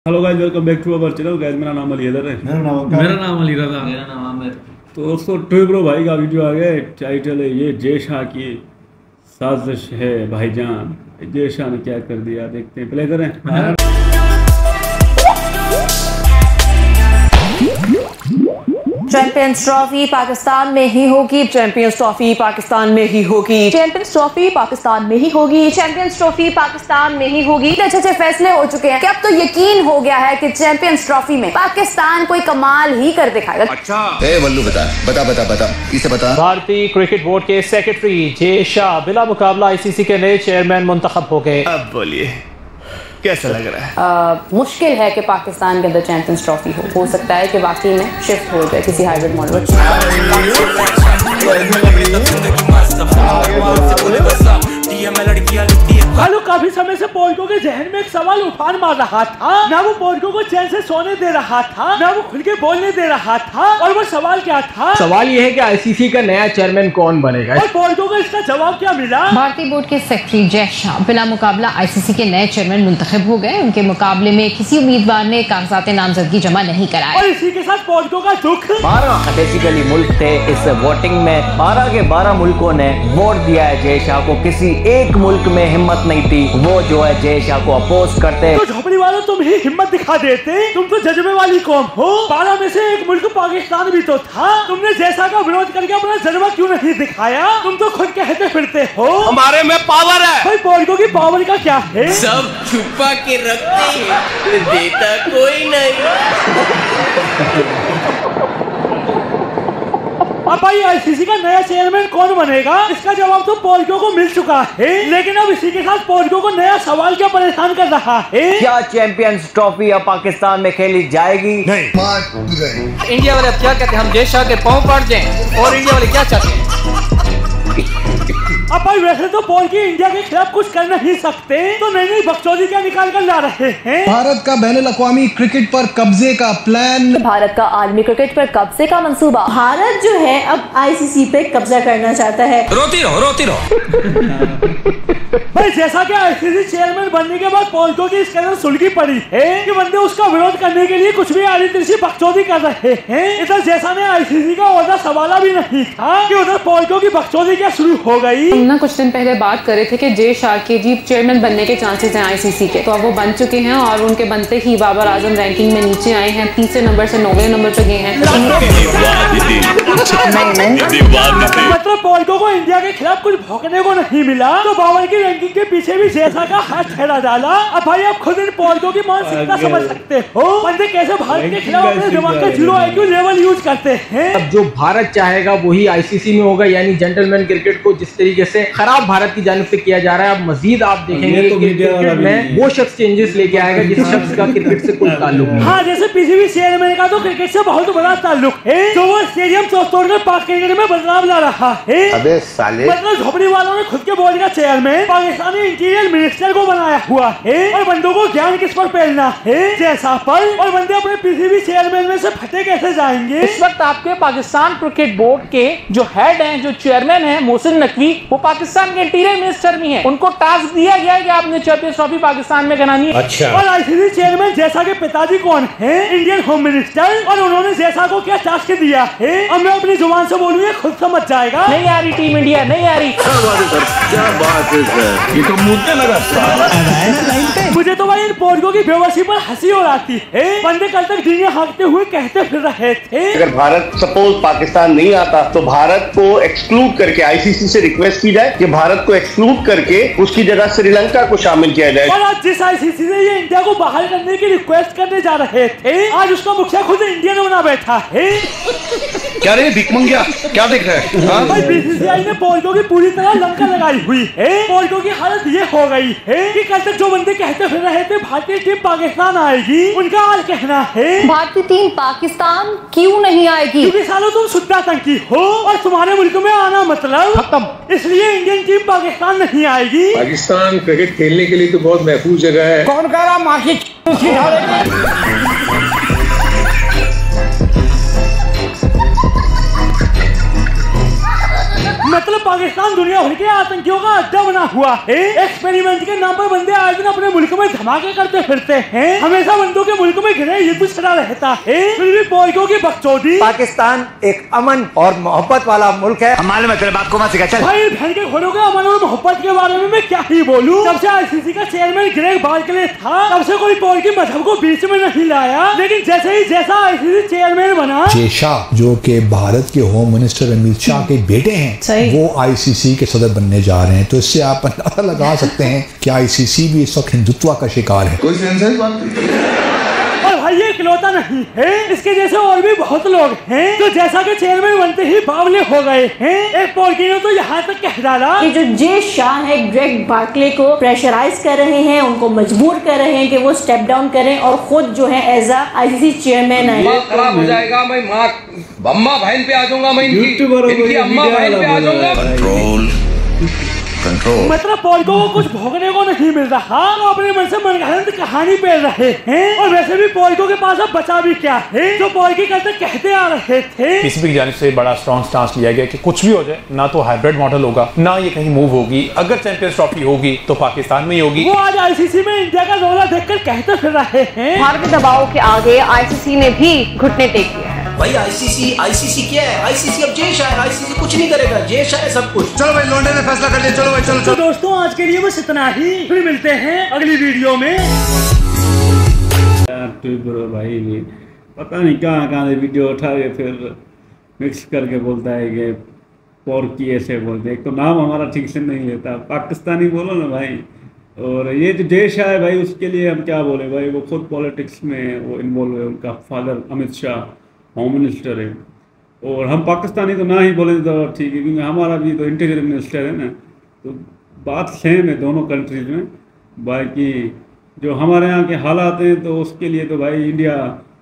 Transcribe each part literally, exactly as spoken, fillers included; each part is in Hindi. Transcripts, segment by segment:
Hello guys, welcome back to our channel. Guys मेरा नाम अली हैदर है। मेरा नाम मेरा नाम अली रजा। मेरा नाम आमिर। तो दोस्तों टू ब्रो भाई का वीडियो आ गया। टाइटल है ये जय शाह की साजिश है भाईजान। जय शाह ने क्या कर दिया देखते हैं, प्ले करें। चैंपियंस ट्रॉफी पाकिस्तान में ही होगी। चैंपियंस ट्रॉफी पाकिस्तान में ही होगी। चैंपियंस ट्रॉफी पाकिस्तान में ही होगी। चैंपियंस ट्रॉफी पाकिस्तान में ही होगी। अच्छे अच्छे फैसले हो चुके हैं कि अब तो यकीन हो गया है कि चैंपियंस ट्रॉफी में पाकिस्तान कोई कमाल ही कर दिखाएगा। अच्छा ए वल्लू बता बता बता बता इसे बता। भारतीय क्रिकेट बोर्ड के सेक्रेटरी जय शाह बिला मुकाबला आईसीसी के नए चेयरमैन मुंतखब हो गए। अब बोलिए कैसा लग रहा है? आ, मुश्किल है कि पाकिस्तान के अंदर चैंपियंस ट्रॉफी हो हो सकता है कि वाकई में शिफ्ट हो जाए किसी हाइब्रिड मॉडल। कालू काफी समय से पोर्को के जहन में एक सवाल उफान मार रहा था। ना वो पोर्को को चैन से सोने दे रहा था, ना वो खुल के बोलने दे रहा था। और वो सवाल क्या था? सवाल ये है कि आईसीसी का नया चेयरमैन कौन बनेगा। और पोर्को को इसका जवाब क्या मिला? भारतीय बोर्ड के सेक्रेटरी जय शाह बिला मुकाबला आईसीसी के नए चेयरमैन मुंतखब हो गए। उनके मुकाबले में किसी उम्मीदवार ने कागजात नामजदगी जमा नहीं कराए। और इसी के साथ पोर्को का दुख। बारह बेसिकली मुल्क थे इस वोटिंग में। बारह के बारह मुल्कों ने वोट दिया है जय शाह को। किसी एक मुल्क में हिम्मत नहीं थी वो जो है जय शाह को अपोज करते। तो झोपड़ी वालों तुम ही हिम्मत दिखा देते। तुम तो जज्बे वाली कौम हो। बारह में से एक मुल्क पाकिस्तान भी तो था। तुमने जय शाह का विरोध करके अपना जज्बा क्यों नहीं दिखाया? तुम तो खुद कहते फिरते हो हमारे में पावर है। भाई पोर्को की पावर का क्या है? सब छुपा के रखते हैं, देता कोई नहीं। अब भाई आईसीसी का नया चेयरमैन कौन बनेगा, इसका जवाब तो पोर्को को मिल चुका है। लेकिन अब इसी के साथ पोर्को को नया सवाल क्या परेशान कर रहा है? क्या चैंपियंस ट्रॉफी अब पाकिस्तान में खेली जाएगी? नहीं। इंडिया वाले अब क्या कहते हैं, हम जय शाह के पाँव काट दें? और इंडिया वाले क्या चाहते हैं? अब भाई वैसे तो पोर्को इंडिया के खिलाफ कुछ कर नहीं सकते, तो नई नई बकचोदी क्या निकाल कर ला रहे हैं? भारत का बैनुल अक़वामी क्रिकेट पर कब्जे का प्लान। भारत का आलमी क्रिकेट पर कब्जे का मंसूबा। भारत जो है अब आईसीसी पे कब्जा करना चाहता है। रोती रहो रोती रहो। भाई जैसा कि आईसीसी चेयरमैन बनने के बाद पोर्को की इस कदर सुलगी पड़ी है कि बंदे उसका विरोध करने के लिए कुछ भी आड़ी तिरछी बकचोदी कर रहे हैं। इधर जैसा ने आईसीसी का ओहदा सवाला भी नहीं था कि उधर पोर्को की बकचोदी क्या शुरू हो गई। हम ना कुछ दिन पहले बात कर रहे थे कि जय शाह के जी चेयरमैन बनने के चांसेस हैं आईसीसी के, तो अब वो बन चुके हैं और उनके बनते ही बाबर आजम रैंकिंग में नीचे आए हैं। तीसरे नंबर से नौवे नंबर पे गए हैं। मतलब पोर्को को इंडिया के खिलाफ कुछ भौंकने को नहीं मिला तो बाबर की रैंकिंग के पीछे भी जैसा का हाथ ठहरा डाला। अब भाई आप खुद इन पोर्को की मानसिकता समझ सकते हो। बंदे कैसे भारत के खिलाफ अपने दिमाग का जीरो आईक्यू लेवल यूज करते हैं। अब जो भारत चाहेगा वही आईसीसी में होगा, यानी जेंटलमैन क्रिकेट को जिस तरीके से खराब भारत की जानिब से किया जा रहा है, अब मजीद आप देखेंगे तो कि क्रिकेट में वो शख्स चेंजेस लेके आएगा जिस शख्स का क्रिकेट से कोई ताल्लुक नहीं। हाँ, जैसे पीसीबी चेयरमैन का तो क्रिकेट से बहुत बड़ा ताल्लुक है, जो वो स्टेडियम तोड़कर पाक क्रिकेट में बदलाव ला रहा है। अबे साले मतलब झोपड़ी वालों ने खुद के बोर्ड का चेयरमैन पाकिस्तानी इंटीरियर मिनिस्टर को बनाया हुआ है और बंदों को ज्ञान किस पर फैलना है, जैसा पर। और बंदे अपने पीसीबी चेयरमैन में से फटे कैसे जाएंगे? इस वक्त आपके पाकिस्तान क्रिकेट बोर्ड के जो हेड हैं, जो चेयरमैन हैं मोहसिन नकवी, वो पाकिस्तान के इंटीरियर मिनिस्टर भी हैं। उनको टास्क दिया गया है कि आपने चैंपियंस ट्रॉफी पाकिस्तान में करानी है। अच्छा। और आईसीसी चेयरमैन जैसा के पिताजी कौन है? Indian home minister. और उन्होंने जैसा को क्या टास्क दिया है, अब मैं अपनी जुबान से बोलूंगा खुद समझ जाएगा। नहीं आ रही टीम इंडिया, नहीं आ रही। क्या बात है सर, क्या बात है सर, ये तो मुद्दे लगा। मुझे तो भाई इन पोर्को की बेवसी पर हंसी हो आती है। बंदे कल तक दुनिया हाँकते हुए कहते फिर रहे थे अगर भारत सपोज पाकिस्तान नहीं आता तो भारत को एक्सक्लूड करके आईसीसी से रिक्वेस्ट की जाए कि भारत को एक्सक्लूड करके उसकी जगह श्रीलंका को शामिल किया जाए। और आज जिस आईसीसी से ये इंडिया को बाहर करने की रिक्वेस्ट करने जा रहे थे, आज उसका मुखिया खुद इंडियन बना बैठा है। क्या रे भिकमंगिया, क्या देख रहे हैं? हाँ? भाई बीसीसीआई ने पोर्को की पूरी तरह लंका लगाई हुई है। पोर्को की हालत ये हो गई है कि कल तक जो बंदे कहते फिर रहे थे भारतीय टीम पाकिस्तान आएगी, उनका हाल कहना है भारतीय टीम पाकिस्तान क्यों नहीं आएगी? क्योंकि सालों तुम सुद्धा तंकी हो और तुम्हारे मुल्क में आना मतलब खत्म। इसलिए इंडियन टीम पाकिस्तान नहीं आएगी। पाकिस्तान क्रिकेट खेलने के लिए तो बहुत महफूज जगह है। कौन कह रहा मार्केट? मतलब पाकिस्तान दुनिया भर के आतंकियों का अड्डा बना हुआ है। एक्सपेरिमेंट के नाम पर बंदे आए दिन अपने मुल्क में धमाके करते फिरते हैं। हमेशा बंदों के मुल्क में घिरे युद्ध छिड़ा रहता है, फिर भी पॉइंटों की बकचोदी। पाकिस्तान एक अमन और मोहब्बत वाला मुल्क है। हमारे में तेरे बाप को मत सिखा। चल भाई बहन के घोड़ों के अमन और मोहब्बत के बारे में मैं क्या ही बोलूं। जब से आईसीसी का चेयरमैन ग्रेग बार्कले था, तब से कोई पॉइंट की मजहब को बीच में नहीं लाया। लेकिन जैसे ही जैसा आईसीसी चेयरमैन बना, जे शाह जो कि भारत के होम मिनिस्टर अमित शाह के बेटे हैं, वो आईसीसी के सदर बनने जा रहे हैं। तो इससे आप अंदाजा लगा सकते हैं कि आईसीसी भी इस वक्त हिंदुत्व का शिकार है। कोई सेंस है बात नहीं। और भाई ये इकलौता नहीं है, इसके जैसे और भी बहुत लोग हैं जो जैसा कि चेयरमैन बनते ही बावले हो गए हैं। एक पॉलिटी ने तो यहाँ तक कह डाला कि जो जे शाह है ग्रेग बार्कले को प्रेशराइज कर रहे हैं, उनको मजबूर कर रहे हैं कि वो स्टेप डाउन करें और खुद जो है एज अ आईसीसी चेयरमैन आए। खराब हो जाएगा, मैं माँ अम्मा बहन पे आ जाऊंगा, मैं इनकी इनकी अम्मा बहन पे आ जाऊंगा। कंट्रोल कंट्रोल मतलब पॉलिको को कुछ भोगने को नहीं मिल रहा, वो अपने मन से मनगढ़ंत कहानी पेल रहे हैं। और वैसे भी पॉलिको के पास अब बचा भी क्या है, जो पॉलिकी करते कहते आ रहे थे। पीसीबी की जानिब से बड़ा स्ट्रॉन्ग स्टांस लिया गया कि कुछ भी हो जाए, ना तो हाइब्रिड मॉडल होगा, ना ये कहीं मूव होगी। अगर चैंपियंस ट्रॉफी होगी तो पाकिस्तान में ही होगी। वो आज आईसीसी में इंडिया का दौरा देखकर कहते फिर रहे हैं। भारतीय दबाव के आगे आईसीसी ने भी घुटने टेक दिया है। भाई आईसीसी आईसीसी क्या है? आईसीसी अब जे शाह है, आईसीसी कुछ नहीं करेगा, जे शाह है सब कुछ। चलो भाई लौंडे ने फैसला कर लिया, चलो भाई चलो। तो दोस्तों आज के लिए बस इतना ही, फिर मिलते हैं अगली वीडियो में। यार ट्यूबर भाई पता नहीं कहाँ कहाँ से वीडियो उठा के फिर मिक्स करके बोलता है कि पोर्की ऐसे बोलते हैं। एक तो नाम हमारा ठीक से नहीं लेता, पाकिस्तानी बोलो ना भाई। और ये जो देश है भाई, उसके लिए हम क्या बोले भाई, वो खुद पॉलिटिक्स में वो इन्वॉल्व है। उनका father Amit Shah home minister है, और हम पाकिस्तानी तो ना ही बोले तो ठीक है, क्योंकि हमारा भी तो इंटीरियर मिनिस्टर है ना। तो बात सेम है दोनों कंट्रीज में। बाकी जो हमारे यहाँ के हालात हैं तो उसके लिए तो भाई इंडिया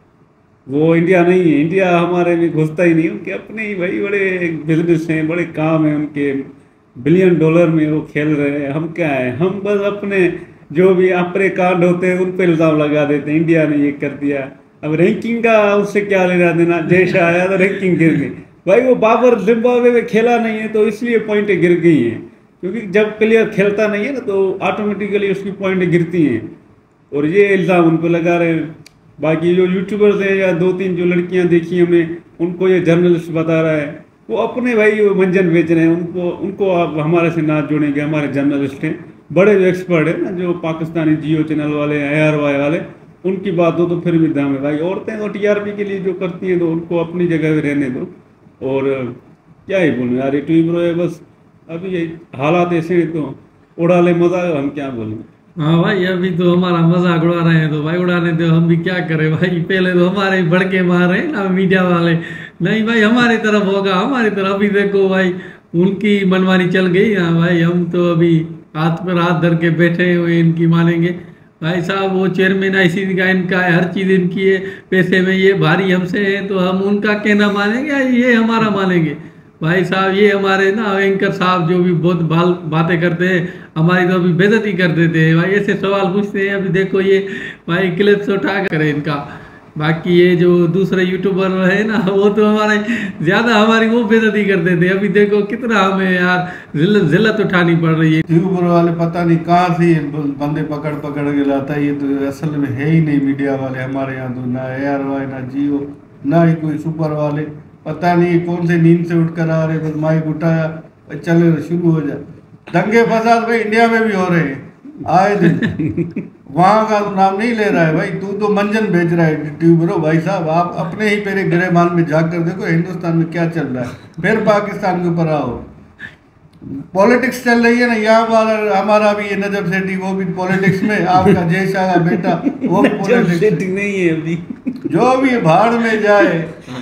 वो इंडिया नहीं है। इंडिया हमारे में घुसता ही नहीं, उनके अपने ही भाई बड़े बिजनेस हैं, बड़े काम हैं उनके, बिलियन डॉलर में वो खेल रहे हैं। हम क्या है, हम बस अपने जो भी अपने कांड होते हैं उन पर इल्ज़ाम लगा देते हैं, इंडिया ने ये कर दिया। अब रैंकिंग का उससे क्या लेना देना, देश आया तो रैंकिंग गिर गई भाई। वो बाबर जिम्बाब्वे में खेला नहीं है तो इसलिए पॉइंटें गिर गई हैं, क्योंकि जब प्लेयर खेलता नहीं है ना तो ऑटोमेटिकली उसकी पॉइंटें गिरती हैं। और ये इल्ज़ाम उन पर लगा रहे हैं। बाकी जो यूट्यूबर्स हैं या दो तीन जो लड़कियां देखी हमें, उनको ये जर्नलिस्ट बता रहा है, वो अपने भाई वो मंजन बेच रहे हैं। उनको उनको आप हमारे से ना जोड़ेंगे। हमारे जर्नलिस्ट हैं, बड़े जो एक्सपर्ट हैं ना, जो पाकिस्तानी जियो चैनल वाले, आई आर वाई वाले, उनकी बात हो तो फिर भी दाम है भाई। औरतें तो टीआरपी के लिए जो करती हैं तो उनको अपनी जगह पे रहने दो। और क्या ही बोलूँ यार, ये ट्यूब है बस। अभी ये हालात ऐसे हैं तो उड़ा ले मजा, हम क्या बोलें। हाँ भाई अभी तो हमारा मजाक उड़ा रहे हैं, तो भाई उड़ाने दो, हम भी क्या करें भाई। पहले तो हमारे भड़के मार रहे हैं ना मीडिया वाले, नहीं भाई हमारी तरफ होगा, हमारी तरफ। अभी देखो भाई उनकी मनमानी चल गई। हाँ भाई हम तो अभी हाथ पर हाथ धर के बैठे हुए, इनकी मानेंगे भाई साहब। वो चेयरमैन आईसीसी का इनका है, हर चीज़ इनकी है, पैसे में ये भारी हमसे है, तो हम उनका कहना मानेंगे, ये हमारा मानेंगे भाई साहब। ये हमारे ना एंकर साहब जो भी बहुत बाल बातें करते हैं, हमारी तो अभी बेइज्जती कर देते हैं भाई। ऐसे सवाल पूछते हैं, अभी देखो ये भाई क्लिप्स उठा कर इनका। बाकी ये जो दूसरे यूट्यूबर है ना, वो तो हमारे ज़्यादा हमारी वो बेइज्जती कर देते हैं। अभी देखो कितना हमें यार जिल्लत जिल्लत उठानी पड़ रही है। यूट्यूबर वाले पता नहीं कहाँ से बंदे पकड़ पकड़ के लाता है। ये तो असल में है ही नहीं मीडिया वाले हमारे यहाँ तो, ना ए आर वाई, ना जियो, ना ही कोई सुपर वाले। पता नहीं कौन से नींद से उठकर आ रहे, बस माइक उठाया चले शुरू हो जाए। दंगे फसाद भाई इंडिया में भी हो रहे हैं आए दिन। वहाँ का नाम नहीं ले रहा है भाई, तू तो मंजन बेच रहा है ट्यूबरो। भाई साहब आप अपने ही पेरे गिरे मान में झाँक कर देखो हिंदुस्तान में क्या चल रहा है, फिर पाकिस्तान के ऊपर आओ। पॉलिटिक्स चल रही है ना यहाँ वाला, हमारा भी ये नजब सेठी वो भी पॉलिटिक्स में, आपका जय शाह का बेटा वो पॉलिटिक्स नहीं है अभी। जो भी भाड़ में जाए,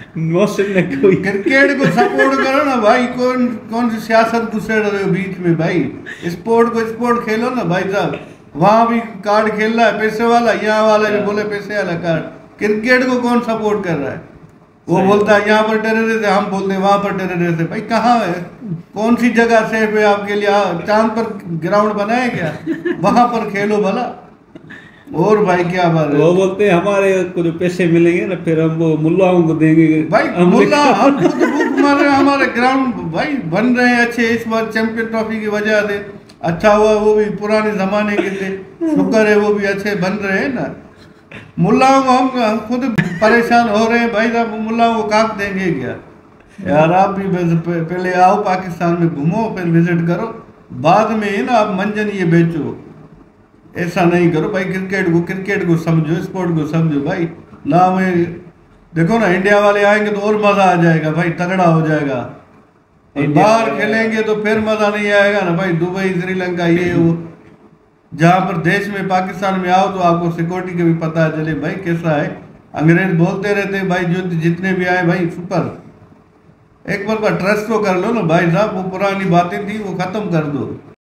कोई क्रिकेट को सपोर्ट करो ना भाई। कौन कौन सी सियासत घुसे रहे हो बीच में भाई। स्पोर्ट को स्पोर्ट खेलो ना भाई साहब। वहाँ भी कार्ड खेल रहा है पैसे वाला, यहाँ वाला जो बोले पैसे वाला कार्ड। क्रिकेट को कौन सपोर्ट कर रहा है? वो बोलता है यहाँ पर टेररिस्ट है, हम बोलते हैं वहाँ पर टेररिस्ट है। भाई कहाँ है, कौन सी जगह सेफ है आपके लिए? चांद पर ग्राउंड बनाए क्या, वहाँ पर खेलो भला। और भाई क्या बात है, वो बोलते हैं हमारे को जो पैसे मिलेंगे ना फिर हम वो मुल्लाओं को देंगे। भाई मुल्ला हम खुद भूख मार रहे हैं, हमारे हमारे ग्राउंड भाई बन रहे हैं अच्छे इस बार चैंपियन ट्रॉफी की वजह से। अच्छा हुआ वो भी पुराने जमाने के थे, शुक्र है वो भी अच्छे बन रहे हैं ना। मुल्लाओं को हम हम खुद परेशान हो रहे हैं भाई साहब, मुल्लाओं को काट देंगे क्या यार। आप भी पहले आओ पाकिस्तान में घूमो, फिर विजिट करो, बाद में ही ना आप मंजन ये बेचो। ऐसा नहीं करो भाई, क्रिकेट को क्रिकेट को समझो, स्पोर्ट को समझो भाई। ना में देखो ना इंडिया वाले आएंगे तो और मजा आ जाएगा भाई, तगड़ा हो जाएगा। बाहर खेलेंगे तो फिर मजा नहीं आएगा ना भाई। दुबई, श्रीलंका, ये वो जहाँ पर देश में पाकिस्तान में आओ तो आपको सिक्योरिटी का भी पता चले भाई कैसा है। अंग्रेज बोलते रहते भाई जो जितने भी आए भाई सुपर। एक बार का ट्रस्ट तो कर लो ना भाई साहब, वो पुरानी बातें थी वो खत्म कर दो।